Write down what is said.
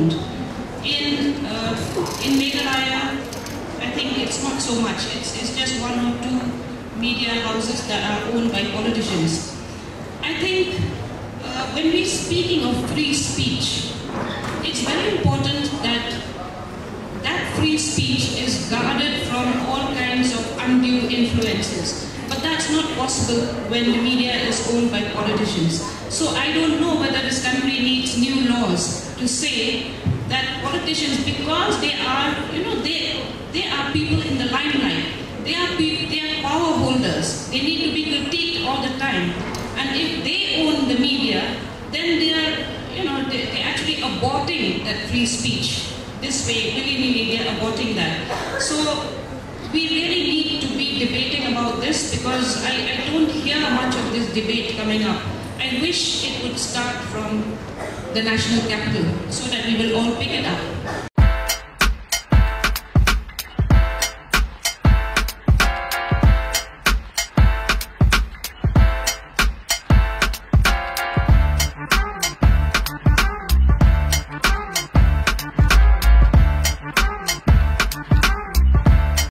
owned. In Meghalaya, I think it's not so much. It's just one or two media houses that are owned by politicians. I think when we're speaking of free speech, it's very important that free speech is guarded from all kinds of undue influences. But that's not possible when the media is owned by politicians. So I don't know whether this country needs new laws to say that politicians, because they are, they are people in the limelight. They are power holders. They need to be critiqued all the time. And if they own the media, then they are, they're actually aborting that free speech. This way, willy-nilly, they're aborting that. So we really need to be debating about this, because I don't hear much of this debate coming up. I wish it would start from the national capital so that we will all pick it up.